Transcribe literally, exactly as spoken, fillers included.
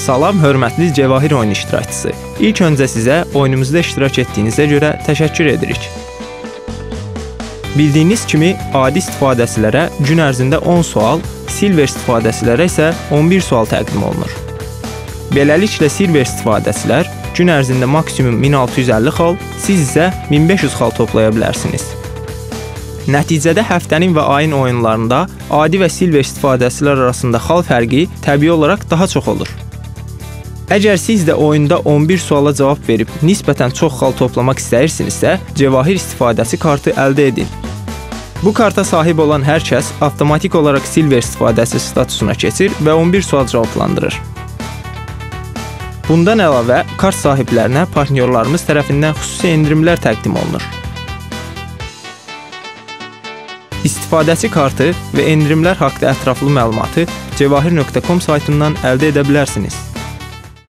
Salam, hörmətli Cevahir oyun iştirakçısı. İlk öncə sizə oyunumuzda iştirak etdiyinizə görə təşəkkür edirik. Bildiyiniz kimi, adi istifadəçilərə gün ərzində on sual, silver istifadəçilərə isə on bir sual təqdim olunur. Beləliklə, silver istifadəçilər gün ərzində maksimum min altı yüz əlli xal, siz isə min beş yüz xal toplaya bilərsiniz. Nəticədə həftənin və ayın oyunlarında adi və silver istifadəçilər arasında xal fərqi təbii olaraq daha çox olur. Əgər siz də oyunda on bir suala cavab verib nisbətən çox xal toplamaq istəyirsinizsə, Cevahir istifadəçi kartı əldə edin. Bu karta sahib olan hər kəs avtomatik olaraq silver istifadəçi statusuna keçir və on bir sual cavablandırır. Bundan əlavə, kart sahiblərinə partnyorlarımız tərəfindən xüsusi endirimlər təqdim olunur. İstifadəçi kartı və endirimlər haqqında ətraflı məlumatı cevahir nöqtə com saytından əldə edə bilərsiniz.